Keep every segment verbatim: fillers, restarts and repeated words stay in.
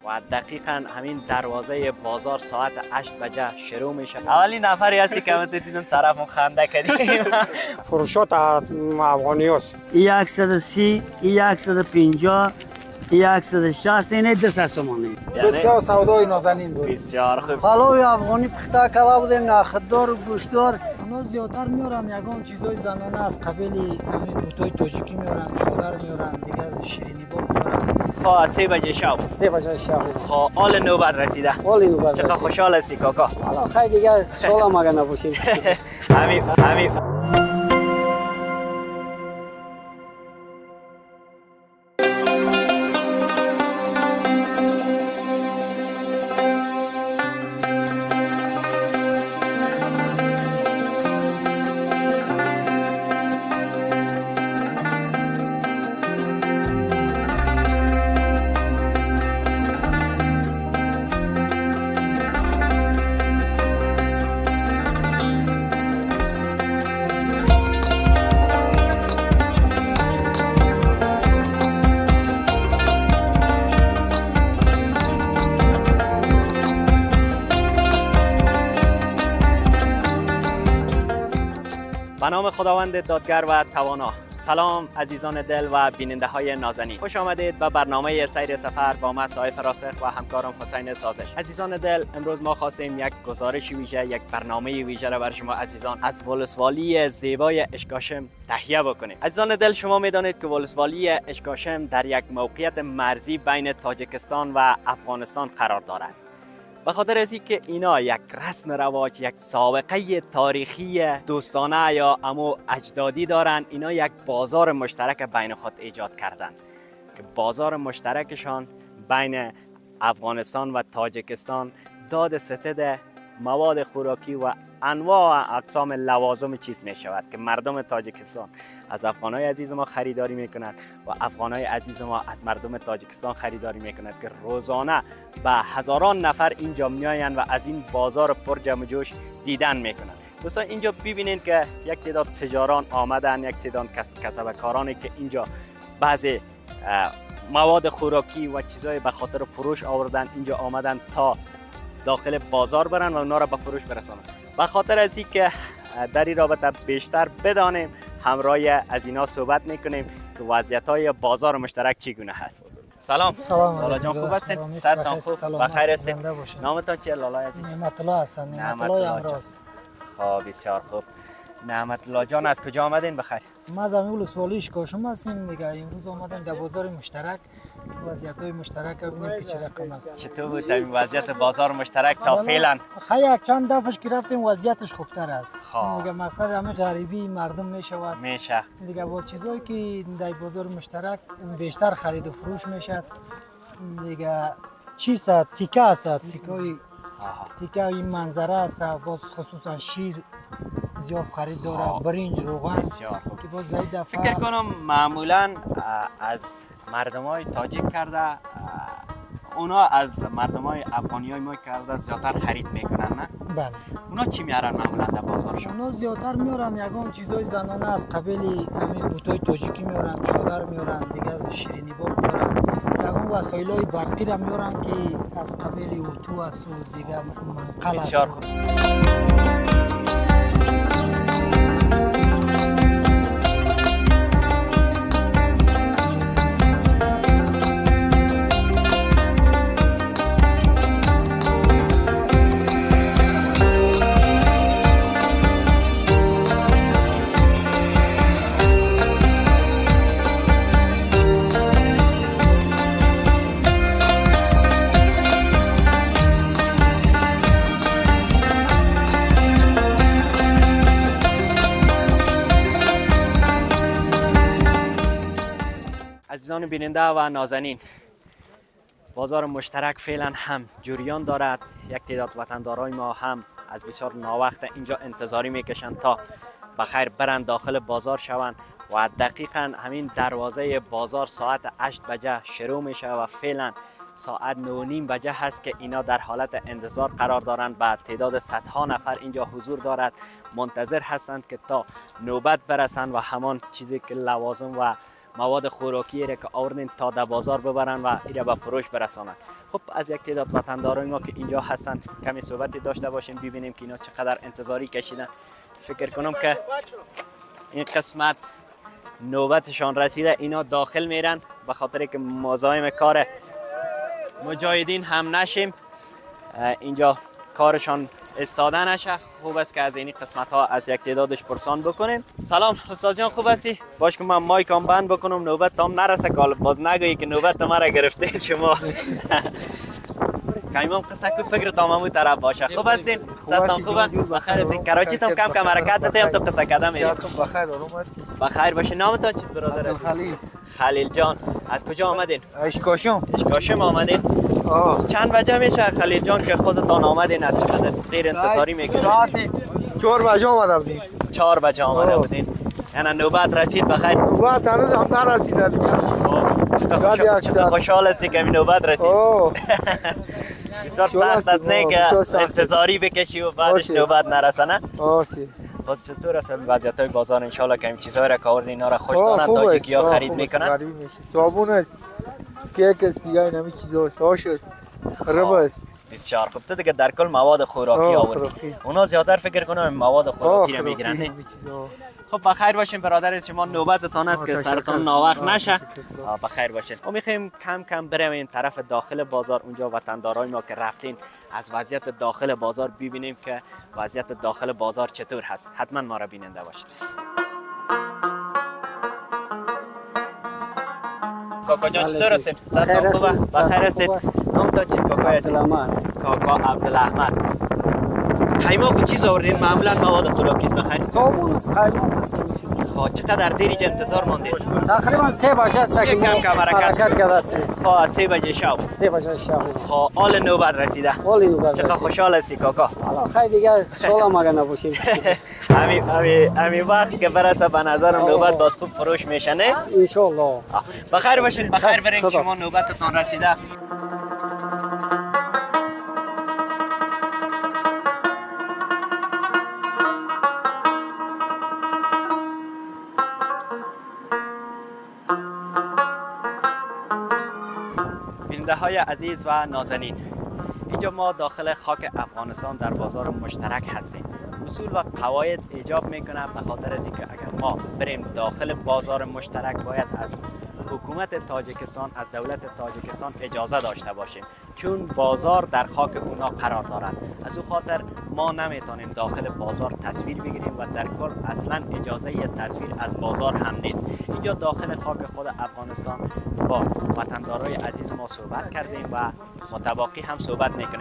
و دقیقاً همین دروازه بازار ساعت هشت بجه شروع میشه. اولین نفری هستی که من دیدم طرفم خنده کردیم. فروشات افغانی هست. یک صد و سی، یک صد و پنجاه، یک صد و شصت، اینه دویست تومانی. بسیار سودای نازنین بود. بسیار خوب. پلوی افغانی پخته کرده بودیم، نخدار و گوشتار. اونا زیادتر میارن یگان چیزای زنانه از قبیل همین بوتای تاجیکی میارن، چادر میارن، دیگه از شیرینی باب میارن. خب سه بجه شب. سه بجه شب. خب حال نوبت رسیده. حال نوبت رسیده. چقدر خوشحال هستی کاکا؟ حالا خیلی دیگه سال مگه نباشیم. همین همین. به نام خداوند دادگر و توانا. سلام عزیزان دل و بیننده های نازنین، خوش آمدید به برنامه سیر سفر با من صاحب راسخ و همکارم حسین سازش. عزیزان دل، امروز ما خواستیم یک گزارش ویژه، یک برنامه ویژه را برای شما عزیزان از ولسوالی زیبای اشکاشم تهیه بکنیم. عزیزان دل، شما میدانید که ولسوالی اشکاشم در یک موقعیت مرزی بین تاجیکستان و افغانستان قرار دارد. به خاطر از اینکه اینا یک رسم رواج، یک سابقه تاریخی دوستانه یا امو اجدادی دارن، اینا یک بازار مشترک بین خود ایجاد کردن که بازار مشترکشان بین افغانستان و تاجیکستان داد ستد مواد خوراکی و انواع و اقسام لوازم چیز می شود که مردم تاجیکستان از افغانای عزیز ما خریداری می کند و افغانای عزیز ما از مردم تاجیکستان خریداری می کند که روزانه به هزاران نفر اینجا می آیند و از این بازار پر جمع و جوش دیدن می کنند. دوستان اینجا ببینید که یک تعداد تجاران آمدن، یک تعداد کسبکارانی که اینجا بعضی مواد خوراکی و چیزای به خاطر فروش آوردن اینجا آمدن تا داخل بازار برن و اونا را به فروش برسانند. به خاطر از اینکه در این رابطه بیشتر بدانیم، همراه از اینا صحبت میکنیم که وضعیت‌های بازار مشترک چگونه هست. سلام. سلام. لالا جان خوب هستین؟ صحتتان خوب؟ بخیر هستین؟ نامتان چیه لالا عزیز؟ نعمت الله هستم. نعمت الله امروز. خب بسیار خوب. نعمت الله جان از کجا آمدین بخیر؟ ما از همین ولسوالی اشکاشم هستیم دیگه. امروز آمدیم در بازار مشترک، وضعیت‌های مشترک ببینیم پیش رقم است. چطور بود این وضعیت بازار مشترک تا فعلا؟ خیلی یک چند دفعش که رفتیم وضعیتش خوبتر است. دیگه مقصد همین غریبی مردم میشود. میشه. دیگه با چیزایی که در بازار مشترک بیشتر خرید و فروش میشد. دیگه چیست تیکه است، تیکای تیکه این منظره است، باز خصوصا شیر زیاد خرید داره، برنج، روغن که باز زای دفعه فکر کنم معمولا از مردمای تاجیک کرده اونا از مردمای افغانی های ما کرده زیادتر خرید میکنن نه؟ بله. اونا چی میارن معمولا در بازارشون؟ اونا زیادتر میارن یگان چیزای زنانه از قبیل همین بوتای تاجیکی میارن، چادر میارن، دیگه از شیرینی باب میارن، یگان وسایل های برقی را میارن که از قبیل اوتو است و دیگه منقل است. بسیار خوب. عزیزان بیننده و نازنین، بازار مشترک فعلا هم جریان دارد. یک تعداد وطندارای ما هم از بسیار ناوقت اینجا انتظاری میکشند تا بخیر برند داخل بازار شوند و دقیقا همین دروازه بازار ساعت هشت بجه شروع میشه و فعلا ساعت نه و نیم بجه هست که اینا در حالت انتظار قرار دارند. بعد تعداد صدها نفر اینجا حضور دارد، منتظر هستند که تا نوبت برسند و همان چیزی که لوازم و مواد خوراکی را که آوردین تا در بازار ببرن و ایره به فروش برسانن. خب از یک تعداد وطندارای ما که اینجا هستن کمی صحبتی داشته باشیم، ببینیم که اینا چقدر انتظاری کشیدن. فکر کنم که این قسمت نوبتشان رسیده، اینا داخل میرن به خاطر که مزاحم کار مجاهدین هم نشیم، اینجا کارشان استاده نشه. خوب است که از این قسمت ها از یک تعدادش پرسان بکنیم. سلام استاد جان، خوب هستی؟ باش که من مایکم بند بکنم نوبت تام نرسه، کال باز نگویی که نوبت ما را گرفته شما. کایمام قصه کو فکر تام همون طرف باشه. خوب هستین؟ صحتتان خوب است؟ بخیر هستین؟ کراچی تام کم کم حرکت تیم تو قصه کردم. بخیر آروم هستی؟ بخیر باشه. نامتان چیست برادر؟ خلیل. خلیل جان، از کجا آمدین؟ اشکاشم. اشکاشم آمدین؟ آه. چند بجه میشه خلیل جان که خودتان آمدین؟ از چقدر زیر انتظاری میکنید؟ ساعتی چهار بجه آمده بودیم. چهار بجه آمده بودین. یعنی نوبت رسید بخیر؟ نوبت هنوز هم نرسیده دیگه. چقدر خوشحال هستی که نوبت رسید؟ بسیار سخت است نه که انتظاری بکشی و بعدش نوبت نرسه نه؟ آسی. باز چطور است وضعیت های بازار؟ انشالله که این چیزهای را که آوردین اینا را خوش دارن تاجیکی ها خرید میکنن؟ صابون است، کیک است دیگه، این همه چیزا است، آش است، رب است. بسیار خوب. تو دیگه در کل مواد خوراکی آوردی. اونا زیادتر فکر کنم مواد خوراکی را میگیرن نه؟ خب بخیر باشین برادر، شما نوبتتان است که سرتان ناوقت نشه. بخیر باشین. ما میخوایم کم کم بریم این طرف داخل بازار، اونجا وطندارای ما که رفتین از وضعیت داخل بازار ببینیم که وضعیت داخل بازار چطور هست. حتما ما را بیننده باشید. کاکا جان چطور هستین؟ سرتان خوبه؟ بخیر هستین؟ نامتان چیست کاکا هستین؟ عبدالاحمد. کاکا عبدالاحمد. قیماق چیز آوردین؟ معمولا مواد خوراکی است بخیر؟ صابون است، قیماق است، همین چیزی. خب چقدر دیر اینجا انتظار ماندید؟ تقریبا سه بجه است که کم کم حرکت کرده است. خب سه بجه شب. سه بجه شب. خب حال نوبت رسیده. حال نوبت رسیده. چقدر خوشحال هستی کاکا؟ حالا خیلی دیگه خوشحالم اگه نباشیم. همین همین همین وقت که برسه به نظرم نوبت باز خوب فروش میشه نه؟ ان شاء الله. بخیر باشین، بخیر برین که شما نوبتتون رسیده. بیننده های عزیز و نازنین، اینجا ما داخل خاک افغانستان در بازار مشترک هستیم. اصول و قواعد ایجاب میکنه به خاطر از اینکه اگر ما بریم داخل بازار مشترک باید از حکومت تاجیکستان، از دولت تاجیکستان اجازه داشته باشیم، چون بازار در خاک اونا قرار دارد. از او خاطر ما نمیتونیم داخل بازار تصویر بگیریم و در کل اصلا اجازه تصویر از بازار هم نیست. اینجا داخل خاک خود افغانستان با وطندارای عزیز ما صحبت کردیم و متباقی هم صحبت میکنیم.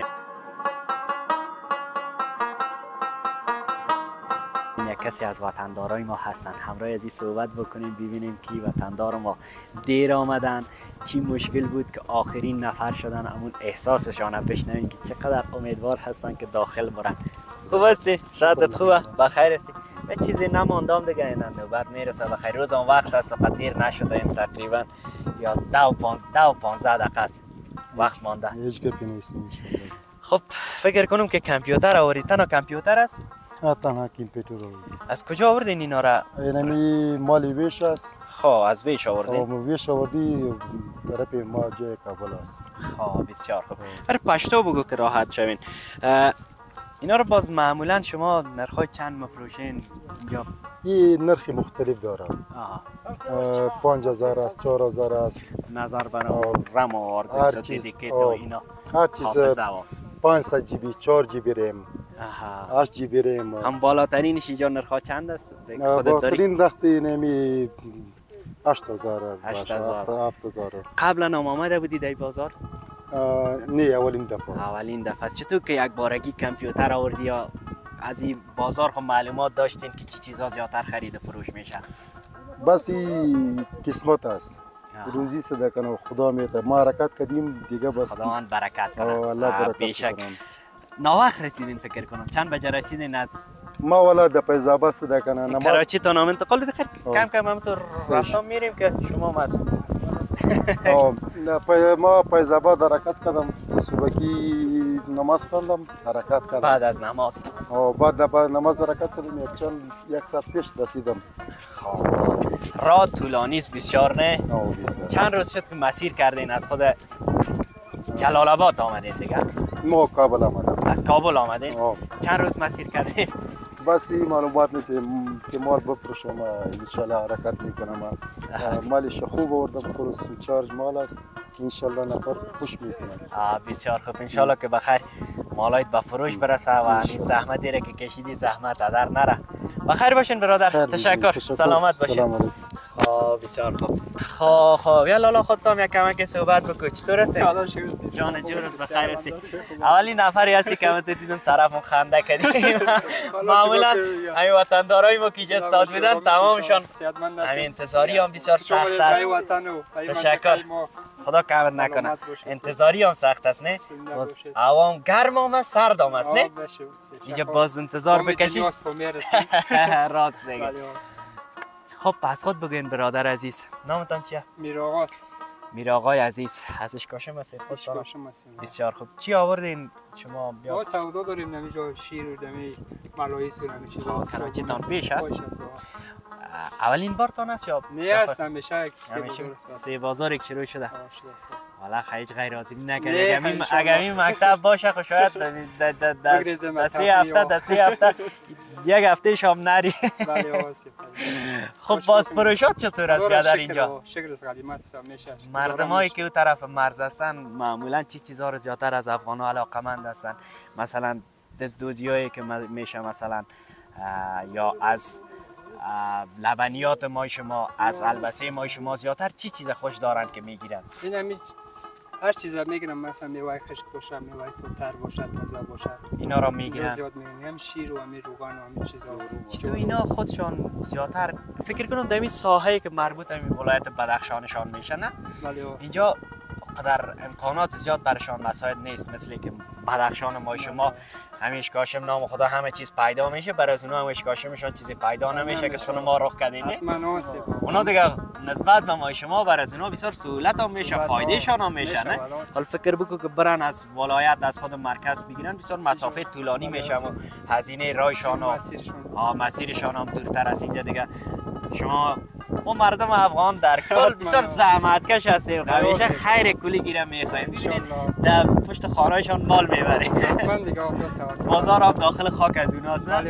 یک کسی از وطندارای ما هستند، همراه ازی صحبت بکنیم ببینیم که وطندار ما دیر آمدن، چی مشکل بود که آخرین نفر شدن، همون احساسشان بشنویم که چقدر امیدوار هستن که داخل برن. خوب هستی؟ صحتت خوبه؟ بخیر هستی؟ به چیزی نماندم دیگه، این نوبت میرسه بخیر. روز اون وقت هست فقط دیر نشده، این تقریبا یازده و پانزده دقیقه است وقت مانده. هیچ گپی نیست. خب فکر کنم که کامپیوتر آوری. تنها کامپیوتر است؟ تنها کامپیوتر آوری. از کجا آوردین اینا را؟ اینمی مالی ویش است. خب از ویش آوردین؟ خب ویش آوردی طرف ما جای کابل است. خب بسیار خوب. برای پشتو بگو که راحت شوین. اینا رو باز معمولا شما نرخای چند مفروشین اینجا؟ این نرخ مختلف داره. آها. پنج هزار است، چهار هزار است. نظر بر رم و آرد دیکت و اینا. هر چیز پانصد جی بی، چهار جی بی رم. آها. هشت جی بی رم. هم بالاترینش اینجا نرخا چند است؟ بالاترین رختی نمی هشت هزار. هشت هزار. هفت هزار. قبلا هم آمده بودی در بازار؟ نه اولین دفعه است. اولین دفعه است. چطور که یک بارگی کامپیوتر آوردی یا از این بازار خب معلومات داشتین که چی چیزا زیادتر خرید و فروش میشه؟ بس این قسمت است. روزی صدقه کنه خدا میده. ما حرکت کردیم دیگه بس. خداوند برکت کنه. الله برکت بیشک. ناوقت رسیدین فکر کنم. چند بجه رسیدین از ما والا د پیزاباد صدقه کنه نماز کراچی تا نام انتقال بده. خیر کم کم هم تو رفتم میریم که شما مس ما پیزاباد حرکت کردم صبحی نماز خواندم حرکت کردم. بعد از نماز آه، بعد بعد نماز حرکت کردم یک چند یک ساعت پیش رسیدم. خب راه طولانی است بسیار نه؟ آه بسیار. چند روز شد که مسیر کردین از خود جلال آباد آمدین دیگه؟ ما کابل آمدم. از کابل آمدین؟ آه. چند روز مسیر کردین؟ بس این معلومات نیست که مال بپرشم انشالله حرکت میکنم. مالش خوب آوردم خروس چارج مال است انشالله نفر خوش میکنم. آه بسیار خوب انشالله که بخیر مالایت به فروش برسه و این زحمتی را که کشیدی زحمت هدر نره. بخیر باشین برادر. تشکر. تشکر. سلامت باشین. سلام علیکم. خب بسیار خوب. خب خب یا لالا خودتام یک کمک صحبت بکن. چطور هستی؟ جان جورت بخیر هستی. اولی نفری هستی که من تو دیدم طرفم خنده کردیم. معمولا همین وطندارای ما که استاد میدن تمامشان همین انتظاری هم بسیار سخت است. تشکر. خدا کمت نکنه. انتظاری هم سخت است نه؟ باز هوام گرم هم است سرد هم است نه؟ اینجا باز انتظار بکشید. راست بگید. خب پس خود بگوین برادر عزیز نامتان چیه؟ میر آقاست. میر آقای عزیز از اشکاشم هستید خودتان؟ اشکاشم هستیم. بسیار خوب. چی آوردین شما؟ بیا ما سودا داریم نمیجا شیر و دمی ملایس و نمی چیزا. کراچیتان پیش هست؟ اولین بارتان است یا؟ نه است همیشه سه همیشه بازار سه بازار یک شروع شده. است. والا خیلی غیر حاضری نکرد. اگه اگه این مکتب باشه خو شاید در سه هفته در سه هفته یک هفته شام نری. بله واسه. خب باز پروشات چطور است در اینجا؟ شکر از قدیمت است میشه. مردمایی که اون طرف مرز هستن معمولا چی چیزها رو زیادتر از افغان‌ها علاقه‌مند هستن؟ مثلا دزدوزیایی که میشه مثلا یا از لبنیات ما شما از البسه ما شما زیادتر چی چیز خوش دارن که میگیرن؟ این همی هر چیزا میگیرم مثلا میوه خشک باشه میوه توتر باشه تازه باشه اینا را میگیرن زیاد میگیرن هم شیر و هم روغن و هم چیزا تو اینا خودشان زیادتر فکر کنم در این ساحه‌ای که مربوط به ولایت بدخشانشان میشه نه اینجا قدر امکانات زیاد برشان مساعد نیست مثل که بدخشان ما شما همین اشکاشم نام خدا همه چیز پیدا میشه برای از اونا هم اشکاشمشان چیزی پیدا نمیشه که سن ما رخ کردین نه اونا دیگه نسبت به ما شما برای از اونا بسیار سهولت هم میشه فایده شان هم میشه نه حالا فکر بکن که برن از ولایت از خود مرکز بگیرن بسیار مسافه طولانی میشه و هزینه راهشان و مسیرشان هم دورتر از اینجا دیگه شما ما مردم افغان در کل بسیار زحمتکش هستیم همیشه خیر کلی گیرم میخوایم ببینید در پشت خانه‌شان مال میبریم بازار هم داخل خاک از اوناست نه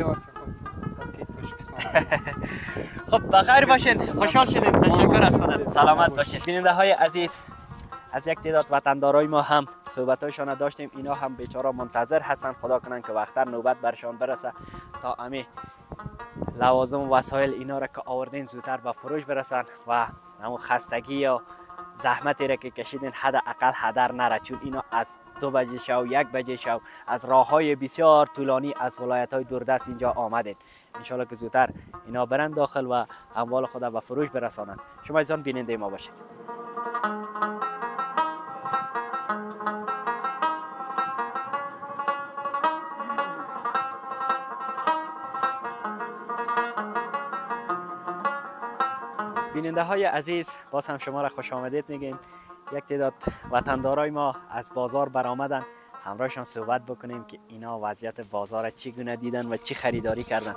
خب بخیر باشین خوشحال شدیم تشکر از خودت سلامت باشین بیننده های عزیز از یک تعداد وطندارای ما هم صحبتاشون داشتیم اینا هم بیچاره منتظر هستن خدا کنن که وقتاً نوبت برشان برسه تا امی لوازم و وسایل اینا را که آوردین زودتر به فروش برسن و همون خستگی یا زحمتی را که کشیدین حداقل هدر نره چون اینا از دو بجه شو یک بجه شو از راه های بسیار طولانی از ولایت های دوردست اینجا آمدین انشالله که زودتر اینا برن داخل و اموال خود به فروش برسانن شما ایزان بیننده ما باشید بیننده های عزیز باز هم شما را خوش آمدید میگیم یک تعداد وطندارای ما از بازار برآمدن همراهشان صحبت بکنیم که اینا وضعیت بازار چگونه دیدن و چی خریداری کردن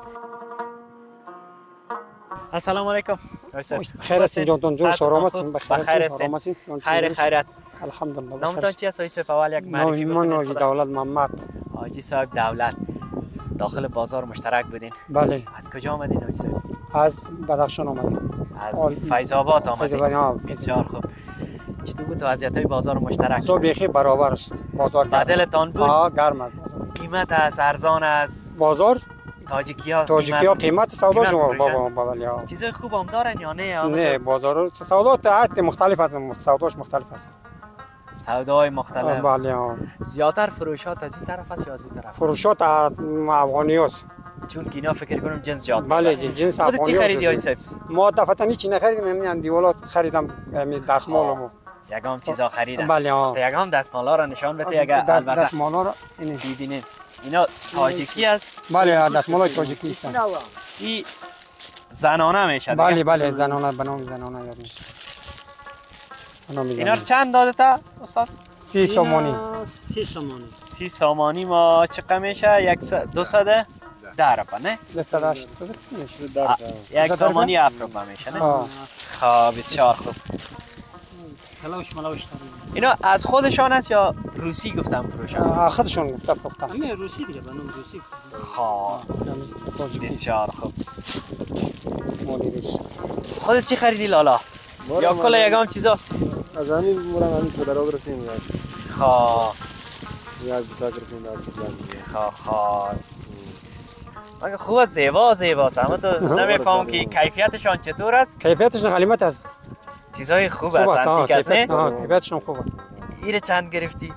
السلام علیکم خیر هستین جانتون جور سلام هستین بخیر هستین خیر خیرت الحمدلله نامتان چی است آقای اول یک معرفی بکنید من حاجی دولت محمد حاجی صاحب دولت داخل بازار مشترک بودین بله از کجا آمدین حاجی صاحب از بدخشان آمدیم از فیض آباد آمدیم بسیار خوب چطور بود وضعیت بازار مشترک بازار بیخی برابر است بازار بدلتان بود ها گرم است بازار قیمت از ارزان است بازار تاجیکی ها تاجیکی ها قیمت سودا شما بابا بابا چیز خوب هم دارن یا نه نه بازار سودا تعداد مختلف است سوداش مختلف است سودای مختلف بله زیاتر فروشات از این طرف است یا از این طرف فروشات از افغانی است چون که اینا فکر کنم جنس زیاد بله جنس افغانی چی خریدی های صاحب ما دفعه هیچ نخریدیم همین دیولات خریدم همین دستمالمو یگام چیزا خریدم بله ها تا یگام دستمالا را نشان بده اگه البته دستمالا را ببینید اینا تاجیکی است بله دستمال تاجیکی است این زنانه میشه بله بله زنانه بنام زنانه یاد میشه اینا رو چند داده تا استاد؟ سی سامانی. سی سامانی. سی سامانی ما چقدر میشه؟ یک س... دو صده؟ ده روپا نه؟ دویست و هشتاد میشه. یک سامانی هفت روپا میشه نه؟ آه. خب بسیار خوب. کلاوش ملاوش داریم. اینا از خودشان است یا روسی گفتم فروشن؟ آه، خودشون گفته فروختن. همه روسی دیگه بنام روسی. خب بسیار خوب. مالیش. خودت چی خریدی لالا؟ یا کل یگام چیزا؟ از همین مورم همین پدرها گرفتیم یاد خب یاد بتا گرفتیم داد خب خب مگه خوب است، زیبا زیبا است. اما تو نمیفهم که کیفیتشان چطور است؟ کیفیتشون غلیمت است. چیزای خوب خوب است، است. انتیک است نه؟ آه، کیفیتشون خوبه. ایره چند گرفتی؟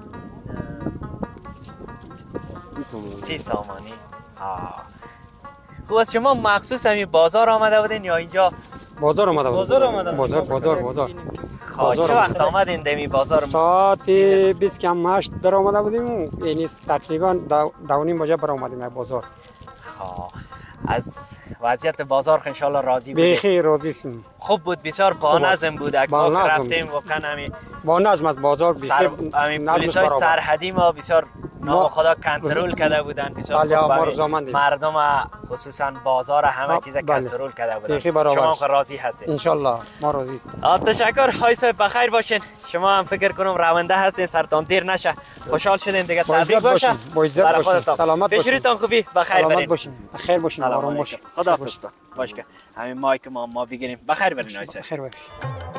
سی سومانی سی سامانی. آه. خوب است. شما مخصوص همین بازار آمده بودین یا اینجا؟ بازار اومده بود. بازار اومده بود. بازار بازار بازار. خب چه وقت آمدین دمی بازار؟ ساعت بیست کم هشت در آمده بودیم. یعنی تقریبا دو دو نیم بجه بر آمدیم بازار. خب از وضعیت بازار ان شاء الله راضی بودید؟ بخیر راضی هستیم. خوب بود، بسیار با نظم بود. اگه با ما نظم. رفتیم واقعا همین با نظم از بازار سر بخیر. همین نظمش پلیسای برابر. سرحدی ما بسیار نام ما- خدا کنترل کرده بودن. بسیار بله، خوب ما همین رضامندیم. مردم خصوصا بازار همه آه، چیز بله. کنترل کرده بودن. بخیر برابر. شما هم راضی هستید؟ ان شاء الله ما راضی هستیم. آه، تشکر. های صاحب بخیر باشین. شما هم فکر کنم رونده هستین، سرتان دیر نشه. خوشحال شدین دیگه. با عزت تبریک باشه. باشین. با عزت برای باشین. خودتان. سلامت باشین. بشوریتان خوبی. بخیر سلامت برین. باشین. بخیر باشین. سلام آرام علیکم. باشین. خدا حافظ. باش که همین مایک ما ما بگیریم. بخیر برین های صاحب. بخیر باشین.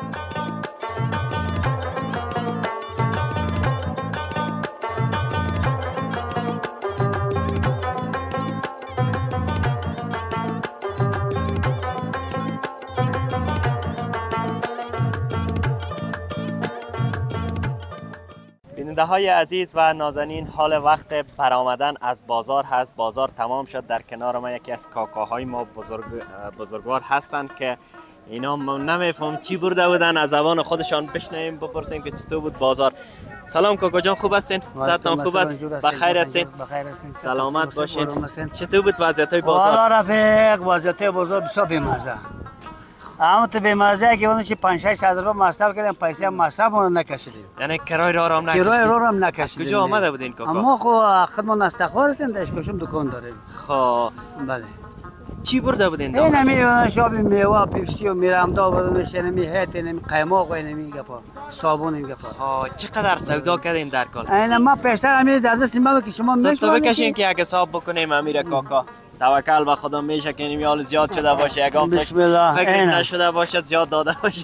بیننده های عزیز و نازنین، حال وقت برآمدن از بازار هست. بازار تمام شد. در کنار ما یکی از کاکاهای ما بزرگ بزرگوار هستند که اینا نمیفهم چی برده بودن، از زبان خودشان بشنویم بپرسیم که چطور بود بازار. سلام کاکا جان، خوب هستین؟ صحتتان خوب است؟ بخیر هستین؟ بخیر هستین. سلامت باشین. چطور بود وضعیت های بازار؟ والا رفیق وضعیت بازار بسیار بی‌مزه. اما تو بی‌مزه که اونش پنج شش صد روپیه مصرف کردیم، پیسه هم مصرف اون نکشیدیم. یعنی کرای راه هم نکشید؟ کرای راه هم نکشیدیم. کجا آمده بودین کاکا؟ اما خو خودمون استخوار هستیم، داشتیم دکان داریم. خب بله. چی برده بودین؟ این همی شاب میوه پیپسی و میرامدا بدونش نمی هت نمی قیماق و نمی گپا صابون نمی گپا. ها چقدر سودا کردین در کال؟ این ما پیشتر همی در دست ما که شما تو تو میشونید بکشین که اگه حساب بکنیم امیر کاکا. توکل به خدا میشه که این یال زیاد شده باشه، یکم بسم الله. فکر اینه. نشده باشه زیاد داده باشه.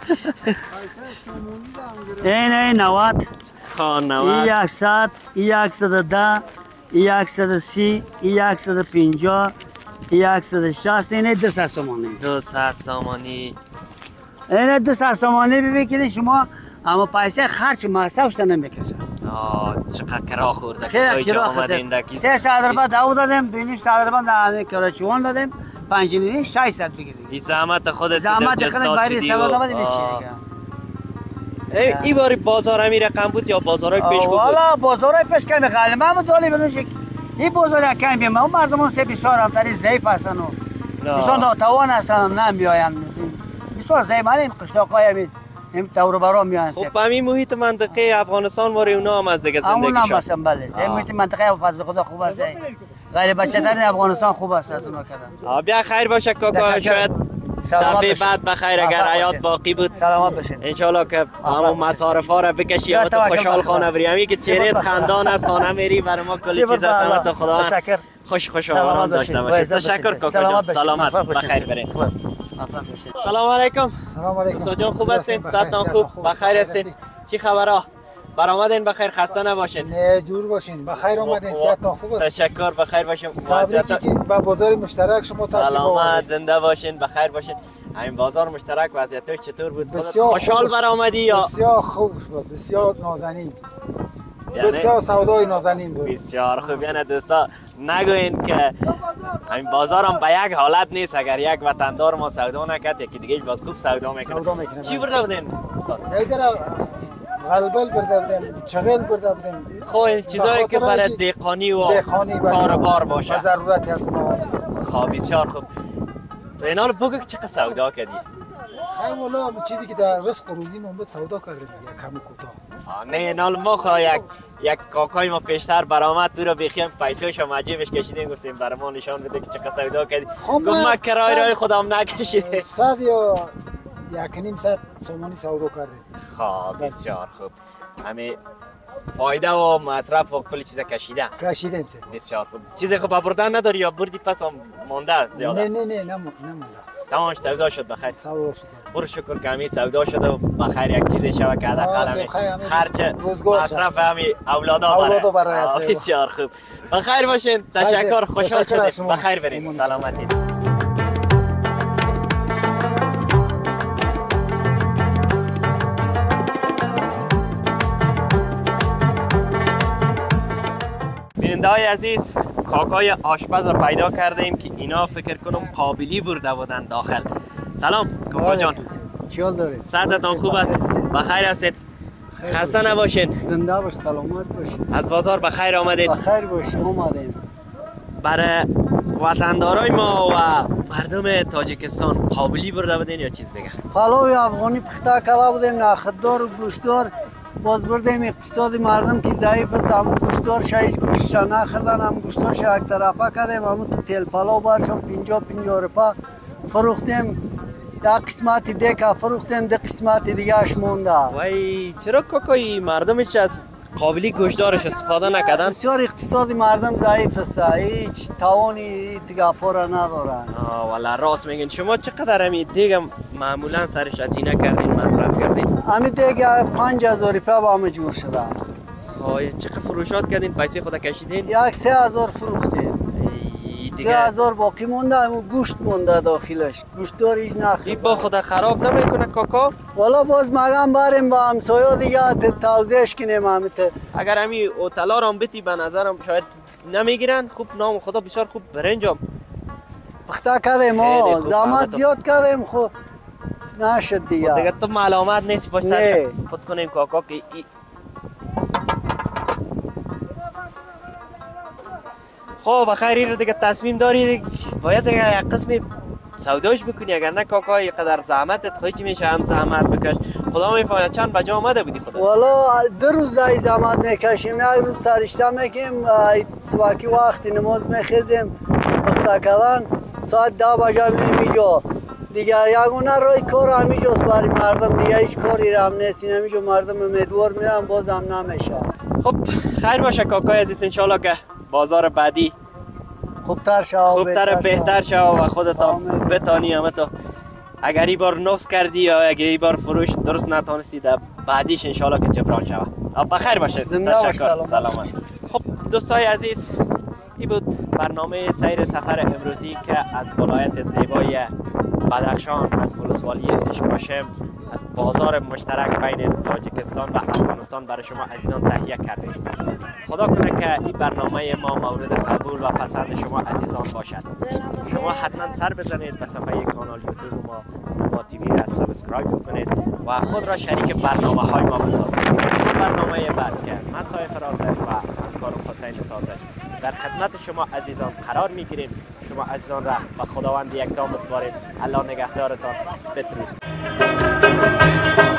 این این نوات خان ای نوات یکصد ای یکصد ده ای یکصد سی ای یکصد پنجاه ای یکصد شصت این دویست تومانی. دویست سامانی. این دویست تومانی ببینید شما اما پیسه خرچ مصرفش نمیکشه. آه چقدر کرا خورده که خیلی توی جا کرا آمدین خورده. دکی. سه صد روپیه دو دادیم، دو نیم صد روپیه در کراچوان دادیم، پنج نیم ششصد بگیرید. این زحمت خودت زحمت در خودت جستاد برای شدی سبب و- آمدیم چی آه. دیگه. ای ای باری بازار امیر رقم بود یا بازارهای پیش خوب بود؟ والا بازارای پیش کمی خالی ما مطالی بدونش این بازار کمی بیمه اون مردمان سه بسیار هم تری ضعیف هستن و بسیار ناتوان هستن و نمیاین بسیار ضعیف هستن. این قشتاقای همین این دور برا میان سه خب همین محیط منطقه افغانستان واری اونا هم از دیگه همون هم زندگیشان. هستن. بله این محیط منطقه فضل خدا خوب است. غیر بچه در افغانستان خوب است از اونا کردن. آه، بیا خیر باشه کاکا. تشکر. شاید سلامت دفعه باشین. بعد بخیر اگر موفق حیات باشین. باقی بود. سلامت باشین. انشالله که همون مصارف ها را بکشی. یا اما تو توکل خوشحال به خدا. خانه بری. همین که چهرهت سپاس. خندان است خانه میری برای ما کلی سپاس چیز است. الله. اما تو خدا تشکر. خوش خوش سلامت آرام باشین. داشته با باشید. عزت تشکر باشین. کاکا جان. سلامت باشین. سلامت موفق باشین. بخیر برین. خوب. موفق باشین. سلام علیکم. سلام علیکم. استاد جان خوب هستین؟ صحتتان خوب؟ بخیر هستین؟ چی خبره؟ برآمدین بخیر، خسته نباشین. نه دور باشین. بخیر اومدین. صحتتان خوب است. تشکر. بخیر باشین. تبریکی که با بازار مشترک شما تشریف سلامت آوردید. زنده باشین، بخیر باشین. همین بازار مشترک وضعیتش چطور بود؟ خودت بسیار خوشحال خوب. برآمدی یا بسیار خوب بود. بسیار نازنین. یعنی بسیار سودای نازنین بود. بسیار خوب. یعنی دوستا نگوین که همین بازار هم به یک حالت نیست. اگر یک وطندار ما سودا نکرد یکی دیگه باز خوب سودا میکنه. سودا میکنه. چی برده بودین استاد؟ یه ذره غلبل برده بودیم، چغل برده بودیم. خب این چیزایی که بخاطر برای اینکه دهقانی و دهقانی کاربار باشه. و ضرورتی از اونها هست. خب بسیار خوب. زینال بگو که چقدر سودا کردی؟ خیلی والا چیزی که در رزق و روزی من بود سودا کردیم یک کم کوتاه. نه نال ما خوا یک یک کاکای ما پیشتر برآمد تو رو بخیم پیسه‌اش هم عجیبش کشیدیم گفتیم برای ما نشان بده که چقدر سودا کردی. گفت ما کرای راه خودم نکشیده. صد یا یک نیم صد سومانی سودا کردیم. خب بسیار خوب. همین فایده و مصرف و کلی چیزا کشیدن. کشیدیم سه. بسیار خوب. چیزی خوب بردن نداری یا بردی پس هم مانده است زیاده؟ نه نه نه نمونده. تمامش سودا شد بخیر. سودا شد. برو شکر که همین سودا شد و بخیر یک چیزی شود که حداقل همین خرچ مصرف همین اولادا برای. اولادا برای. بسیار خوب. بخیر باشین. تشکر خوشحال شدیم. بخیر برید. سلامتی. بیننده‌های عزیز، کاکای آشپز را پیدا کردیم که اینا فکر کنم قابلی برده بودن داخل. سلام کاکا جان. چی حال دارید؟ صحتتان خوب است؟ بخیر هستید؟ خسته نباشین. زنده باش، سلامت باشید. از بازار بخیر آمدید؟ بخیر باشیم اومدیم. برای وطندارای ما و مردم تاجیکستان قابلی برده بودین یا چیز دیگه؟ پلوی افغانی پخته کرده بودیم، نخدار و گوشتدار. باز بردیم اقتصاد مردم که ضعیف است، همون گوشتدار شایش گوشتش نخوردن، هم گوشتاش یک طرفه کردیم، همون تو تیل پلو برشم پنجاه پنجاه روپا فروختیم. یک قسمت دیگه فروختیم، دو قسمت دیگه اش مونده. وای چرا کاکای مردم هیچ از قابلی گوشتدارش استفاده نکردن؟ بسیار اقتصاد مردم ضعیف است، هیچ توانی دیگه پورا ندارن. آه والا راست میگین. شما چقدر همی دیگه معمولا سرش هزینه کردین مصرف کردین؟ همی دیگه پنج هزار روپیه با همه جور شده. آه چقدر فروشات کردین؟ پیسه خود کشیدین؟ یک سه هزار فروختیم. دو هزار باقی مونده، همون گوشت مونده داخلش. گوشت داریش نخورد. این با خود خراب نمیکنه کاکا؟ والا باز مگم بریم با همسایه دیگه توضیحش کنیم همیته. اگر همی اوتلا را بتی به نظرم شاید نمیگیرن. خوب نام خدا بسیار خوب برنجام پخته کردیم ما زحمت زیاد کردیم خب نشد دیگه. دیگه تو معلومات نیست باش سرش خود کنیم کاکا که ای... خب بخیر رو دیگه تصمیم داری باید دیگه یک قسمی سوداش بکنی. اگر نه کاکا اینقدر زحمتت خواهی چی میشه هم زحمت بکش. خدا میفهمه چند بجا آمده بودی خدا؟ والا دو روز دایی زحمت میکشیم، یک روز سرشته میکنیم، سواکی وقتی نماز میخیزیم پخته کردن ساعت ده بجا میریم اینجا دیگه. یگونه روی کار همیجاست برای مردم دیگه، هیچ کاری را هم نیست. همیجا مردم امیدوار میرن باز هم نمیشه. خب خیر باشه کاکای عزیز، انشالله که بازار بعدی خوبتر شو خوبتر بهتر شو و خودت بتانی همه تو اگر این بار نفس کردی یا اگر این بار فروش درست نتونستی در بعدیش انشالله که جبران شود. بخیر باشه. تشکر. سلامت. خب دوستای عزیز، این بود برنامه سیر سفر امروزی که از ولایت زیبای بدخشان، از ولسوالی اشکاشم، از بازار مشترک بین تاجیکستان و افغانستان برای شما عزیزان تهیه کردیم. خدا کنه که این برنامه ما مورد قبول و پسند شما عزیزان باشد. شما حتما سر بزنید به صفحه کانال یوتیوب ما نما تیوی را سابسکرایب بکنید و خود را شریک برنامه های ما بسازید. برنامه بعد که من صایف راسخ و همکارم حسین سازش در خدمت شما عزیزان قرار میگیریم. شما عزیزان را به خداوند یک دام بسپارید. الله نگهدارتان. بدرود.